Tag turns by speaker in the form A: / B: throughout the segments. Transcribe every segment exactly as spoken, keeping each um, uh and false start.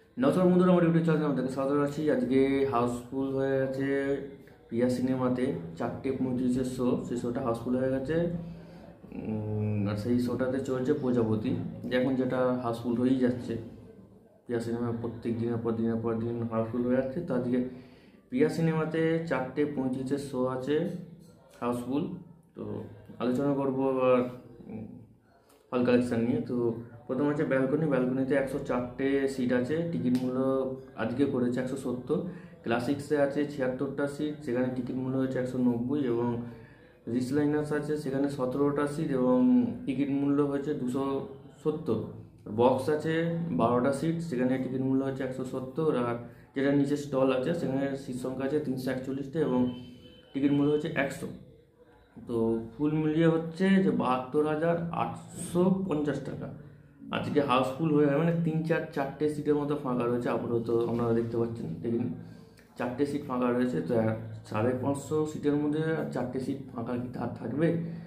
A: নমস্কার বন্ধুরা, আমার ইউটিউব চ্যানেলে আপনাকে স্বাগত জানাচ্ছি। আজকে হাউসফুল হয়ে গেছে প্রিয়া সিনেমাতে চারটে পঁয়ত্রিশের শো, সেই শোটা হাউসফুল হয়ে গেছে। আর সেই শোটাতে চলছে প্রজাপতি, যে এখন যেটা হাউসফুল হয়েই যাচ্ছে। প্রিয়া সিনেমা প্রত্যেক দিনের পর দিনের পর দিন হাউসফুল হয়ে যাচ্ছে। তো আজকে প্রিয়া সিনেমাতে চারটে পঁয়ত্রিশের শো আছে হাউসফুল। তো আলোচনা করবো আবার হল কালেকশান নিয়ে। তো প্রথম আছে ব্যালকনি। ব্যালকনিতে একশো চারটে সিট আছে, টিকিট মূল্য আজকে করেছে একশো সত্তর। ক্লাসিক্সে আছে ছিয়াত্তরটা সিট, সেখানে টিকিট মূল্য হচ্ছে একশো নব্বই। এবং রিসলাইনার্স আছে, সেখানে সতেরোটা সিট এবং টিকিট মূল্য হচ্ছে দুশো সত্তর। বক্স আছে বারোটা সিট, সেখানে টিকিট মূল্য হচ্ছে একশো সত্তর। আর যেটা নিচে স্টল আছে সেখানে সিট সংখ্যা আছে তিনশো একচল্লিশটা এবং টিকিট মূল্য হচ্ছে একশো। তো ফুল মিলিয়ে হচ্ছে যে বাহাত্তর হাজার আটশো পঞ্চাশ টাকা। আজকে হাউসফুল হয়ে মানে তিন চার চারটে সিটের মতো ফাঁকা রয়েছে, আপাতত আপনারা দেখতে পাচ্ছেন। দেখুন চারটে সিট ফাঁকা রয়েছে। তো সাড়ে পাঁচশো সিটের মধ্যে চারটে সিট ফাঁকা কি তার থাকবে?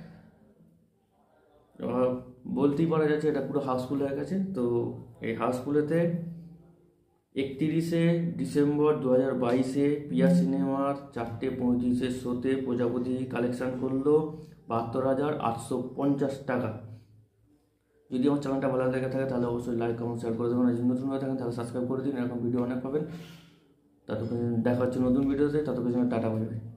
A: বলতেই পারা যাচ্ছে এটা পুরো হাউসফুল হয়ে গেছে। তো এই হাউসফুলেতে একত্রিশে ডিসেম্বর দু হাজার বাইশে প্রিয়া সিনেমার চারটে পঁয়ত্রিশের শোতে প্রজাপতি কালেকশান করলো বাহাত্তর হাজার আটশো পঞ্চাশ টাকা। যদি আমার চ্যানেলটা ভালো লেগে থাকে তাহলে অবশ্যই লাইক কমেন্ট শেয়ার করে দেবেন। আর যদি নতুন হয়ে থাকেন তাহলে সাবস্ক্রাইব করে দিন, এরকম ভিডিও অনেক পাবেন। ততক্ষণ দেখা হচ্ছে নতুন ভিডিওতে, ততক্ষণ টাটা বলবে।